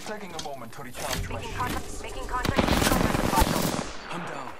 taking a moment to recharge my shield. Making contact with hostile. I'm down.